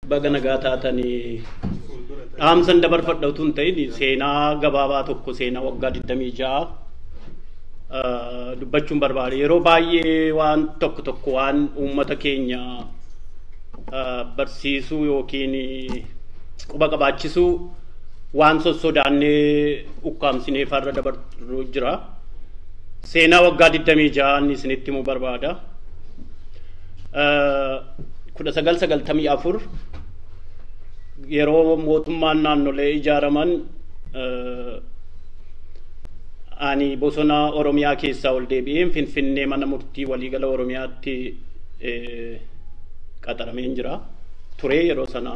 bagana gaataatanii dhaamsan dabarfadhatuun ta'in seenaa gabaabaa tokko seenaa waggaa 26 dubbachuun barbaade yeroo baay'ee waan tokko waan uummata keenya barsiisuu yookiin quba qabaachisuu waan sossodaannee ukkaamsinee farra dabarru jira seenaa waggaa 26 isinitti himuu barbaada 1994 yeroo mootummaan naannolee ijaaraman ani bosona Oromiyaa keessaa ol deebi'een Finfinnee mana murtii waliigala Oromiyaatti qaxarameen jira ture yeroo sana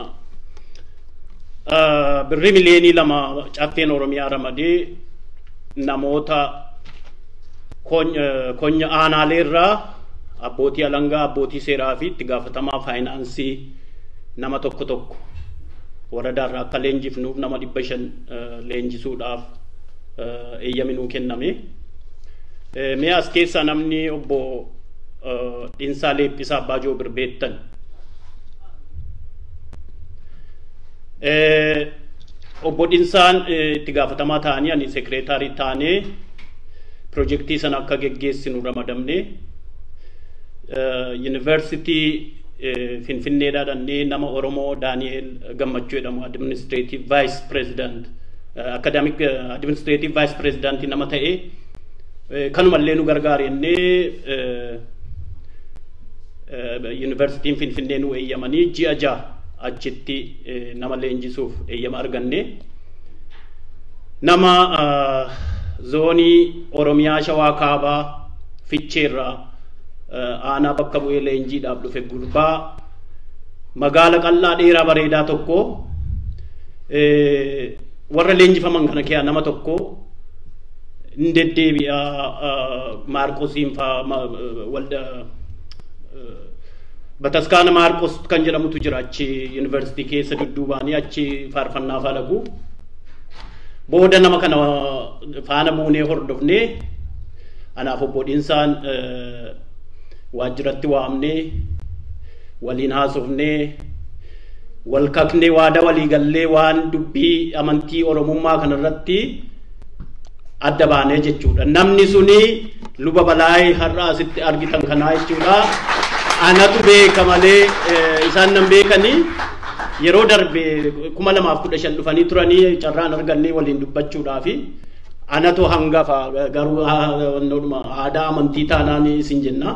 birrii miliyoonii 2 caffeen Oromiyaa ramadee namoota konya aanaaleerraa abbootii alangaa abbootii seeraa fi itti gaafatamaa faayinaansii nama tokko waradaarraa akka leenjifnuuf nama 500 leenjisuudhaaf eeyyaminuu kenname mee as keessa namni obbo Dhinsaa Leephisaa Abbaa Joobir beektan obbo Dhinsaan itti gaafatamaa ta'anii ani sekreetaarii taanee projektii sana akka geggeessinu ramadamne University Finfinneedhaa dhannee nama Oromoo Daani'el Gammachuu jedhamu Administrative Vice President Academic Administrative Vice President nama ta'e kanumallee nu gargaarennee University Finfinnee nu eeyyamanii ji'a 6 achitti nama leenjisuuf eeyyama arganne nama zoonii Oromiyaa Shawaa Kaabaa Ficheerraa aanaa bakka bu'ee leenjiidhaaf dhufe gurbaa magaala qal'aa dheeraa bareedaa tokko warra leenjifaman kana keessaa nama tokko ndeddeebi'a Maarqosiin faa walda Bataskaana Maarqos kan jedhamutu jira achi University keessa dudduubaanii achi faarfannaa faa lagu booda nama kana faana buunee hordofnee anaaf obbo Dhinsaan waajjiratti waamnee waliin haasofnee wal kaknee waada walii gallee waan dubbii amantii Oromummaa kanarratti adda baanee jechuudha namni suni luba Balaay har'a asitti argitan kanaa jechuudha anatu beeka malee isaan nan beekanii yeroo darbe 2015 dhufanii turanii carraan argannee waliin dubbachuudhaafi anatu hangafa garuu aadaa amantii taanaan isin jenna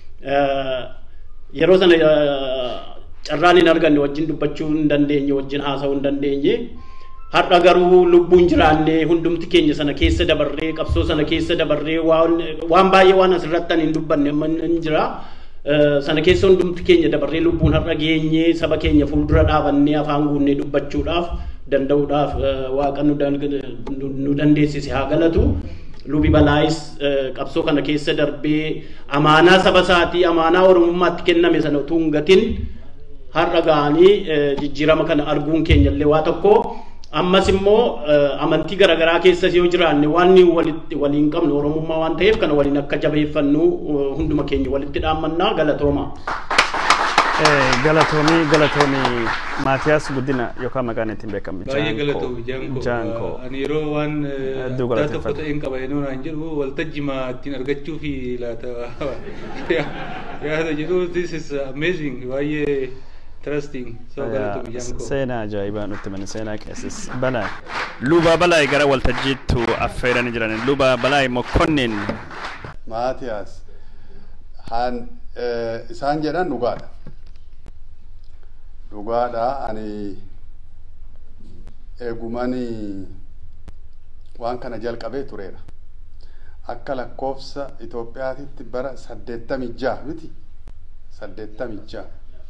yeroo sana carraan hin arganne wajjin dubbachuu hin dandeenye wajjin haasa'uu hin dandeenye har'a garuu lubbuun jiraanne hundumti keenya sana keessa dabarree qabsoo sana keessa dabarree waan baay'ee waan asirratti hin dubbanne amma hin jira sana keessa hundumti keenya dabarree lubbuun har'a geenye saba keenya fuuldura dhaabannee afaan guunnee dubbachuudhaaf danda'uudhaaf waaqa nu dandeessise haa galatu lubi Balaayis qabsoo kana keessa darbee amaanaa saba isaatii amaanaa Oromummaatti kenname sana utuu hin gatin har'a ga'anii jijjiirama kana arguun keenya illee waa tokko ammas immoo amantii garaagaraa keessa yoo jiraanne waan waliin qabnu Oromummaa waan ta'eef kana waliin akka jabeeffannu hunduma keenya walitti dhaammannaa galatooma. Galatoomii Maatiyaas Guddina yookaan maqaan ittiin beekamu baay'ee galatoomi Jaanko ani yeroo waan tokko ta'een qaba yenoo naan jedhu waltajjii ittiin argachuu fi laata yaada jedhu this is amazing baay'ee interesting so galatoomi Jaanko seenaa ajaa'ibaa nutti mani seenaa keessas Balaay luba Balaay gara waltajjiitu affeeranii jiran luba Balaay Mokkonnin Maatiyaas isaan jedhan dhugaadha ani eegumani waan kana jalqabee tureera akka lakkoofsa Itoophiyaatti bara 86 miti 86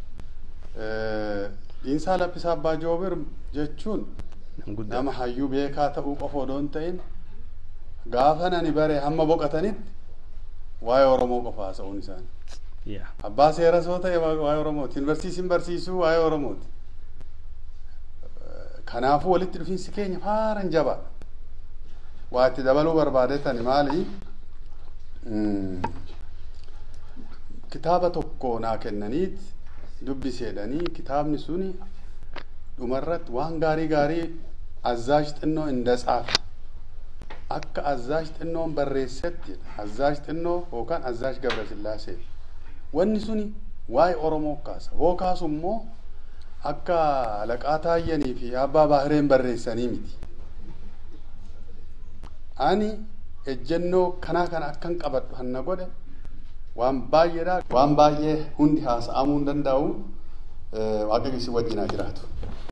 Dhinsaa Leephisaa Abbaa Joobir jechuun nama hayyuu beekaa ta'uu qofa odoo hin ta'in gaafa nani bare hamma boqotanitti waa'ee Oromoo qofa haasa'uun isaanii Abbaa seera soo ta'e waa'ee Oromooti yuunivarsiitiin barsiisuu waa'ee Oromooti kanaafuu walitti dhufiinsi keenya faaran jabaadha waa itti dabaluu barbaadettani maali kitaaba tokko naa kennaniit dubbiseedhanii kitaabni suni dhumarratti waan gaarii Azzaaj xinnoo inda tsaaf akka Azzaaj xinnoon barreessetti Azzaaj xinnoo yookaan Azzaaj Gabrasillaasee wanni suni waa'ee Oromoo kaasa hoo kaasu immoo akka Alaqaa Taayyanii fi Abbaa Baahireen barreessanii miti ani ejjennoo kana akkan qabadhu hanna godhe waan baay'ee hundi haasa'amuu hin danda'u Waaqayyo si wajjin haa jiraatu.